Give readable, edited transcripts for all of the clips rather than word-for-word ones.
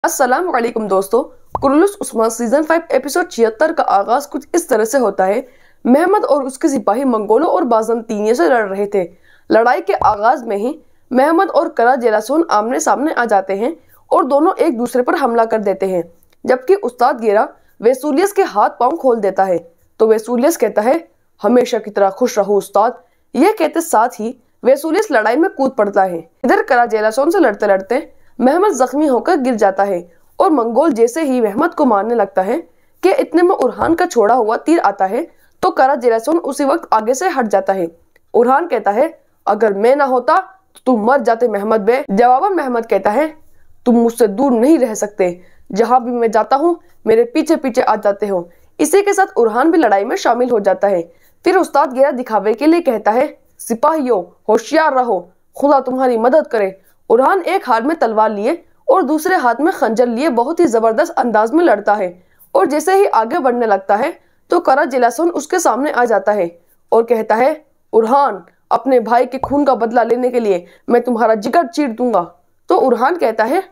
अस्सलाम वालेकुम दोस्तों। कुरुलुस उस्मान सीजन 5 एपिसोड 76 का आगाज कुछ इस तरह से होता है। मेहमत और उसके सिपाही मंगोलों और बाज़ंतीनियों से लड़ रहे थे। लड़ाई के आगाज में ही मेहमत और करा जेलासोन आमने सामने आ जाते हैं और दोनों एक दूसरे पर हमला कर देते हैं। जबकि उस्ताद गेरा वेसूलियस के हाथ पांव खोल देता है तो वेसूलियस कहता है, हमेशा की तरह खुश रहो उस्ताद। यह कहते साथ ही वेसूलियस लड़ाई में कूद पड़ता है। इधर करा जेलासोन से लड़ते लड़ते मेहमत जख्मी होकर गिर जाता है और मंगोल जैसे ही मेहमत को मारने लगता है कि इतने में उरहान का छोड़ा हुआ तीर आता है तो करा जेलासोन उसी वक्त आगे से हट जाता है। उरहान कहता है, अगर मैं ना होता तो तुम मर जाते मेहमत बे। जवाबन मेहमत कहता है, तुम मुझसे दूर नहीं रह सकते, जहां भी मैं जाता हूँ मेरे पीछे पीछे आ जाते हो। इसी के साथ उरहान भी लड़ाई में शामिल हो जाता है। फिर उस्ताद गेरा दिखावे के लिए कहता है, सिपाहियों होशियार रहो, खुदा तुम्हारी मदद करे। उरहान एक हाथ में तलवार लिए और दूसरे हाथ में खंजर लिए बहुत ही जबरदस्त अंदाज में लड़ता है और जैसे ही आगे बढ़ने लगता है तो करा जेलासोन उसके सामने आ जाता है और कहता है, उरहान, अपने भाई के खून का बदला लेने के लिए मैं तुम्हारा जिगर चीर दूंगा। तो उरहान कहता है,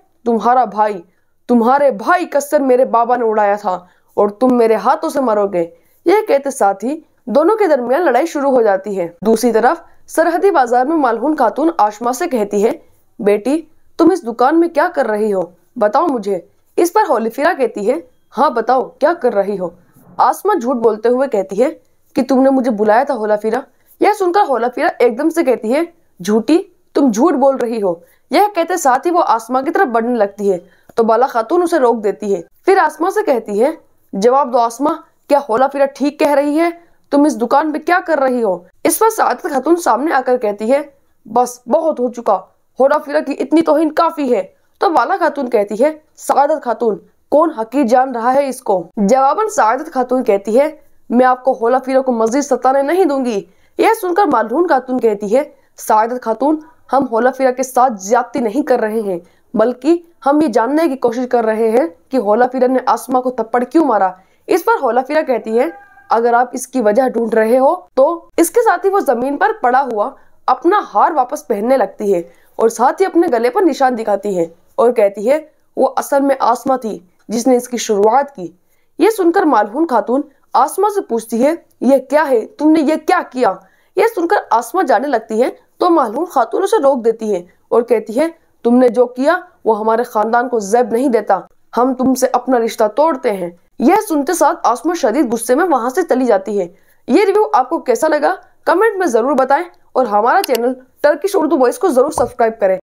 तुम्हारे भाई का सर मेरे बाबा ने उड़ाया था और तुम मेरे हाथों से मरोगे। यह कहते साथ ही दोनों के दरमियान लड़ाई शुरू हो जाती है। दूसरी तरफ सरहदी बाजार में मालहून खातून आशमा से कहती है, बेटी, तुम इस दुकान में क्या कर रही हो, बताओ मुझे। इस पर होलीफिरा कहती है, हाँ बताओ क्या कर रही हो। आसमा झूठ बोलते हुए कहती है कि तुमने मुझे बुलाया था होलाफिरा। यह सुनकर होलाफिरा एकदम से कहती है, झूठी, तुम झूठ बोल रही हो। यह कहते साथ ही वो आसमा की तरफ बढ़ने लगती है तो बाला खातून उसे रोक देती है। फिर आसमा से कहती है, जवाब दो आसमा, क्या होलाफिरा ठीक कह रही है? तुम इस दुकान में क्या कर रही हो? इस पर सादत खातून सामने आकर कहती है, बस बहुत हो चुका, होलाफिरा की इतनी तौहीन काफी है। तो बाला खातून कहती है, सादत खातून, कौन हकीर जान रहा है इसको? जवाबन सादत खातून कहती है, मैं आपको होलाफिरा को मजीद सताने नहीं दूंगी। यह सुनकर मालहून खातून कहती है, सादत खातून, हम होलाफिरा के साथ ज्यादती नहीं कर रहे हैं, बल्कि हम ये जानने की कोशिश कर रहे हैं कि होलाफिरा ने आसमा को थप्पड़ क्यों मारा। इस पर होलाफिरा कहती है, अगर आप इसकी वजह ढूंढ रहे हो तो। इसके साथ ही वो जमीन पर पड़ा हुआ अपना हार वापस पहनने लगती है और साथ ही अपने गले पर निशान दिखाती है और कहती है, वो असल में आसमा थी जिसने इसकी शुरुआत की। ये सुनकर मालहून खातून आसमा से पूछती है, ये क्या है, तुमने ये क्या किया? यह सुनकर आसमा जाने लगती है तो मालहून खातून उसे रोक देती है और कहती है, तुमने जो किया वो हमारे खानदान को ज़ैब नहीं देता, हम तुमसे अपना रिश्ता तोड़ते हैं। यह सुनते साथ आसमा शदीद गुस्से में वहां से चली जाती है। ये रिव्यू आपको कैसा लगा कमेंट में जरूर बताएं और हमारा चैनल टर्किश उर्दू वॉइस को जरूर सब्सक्राइब करें।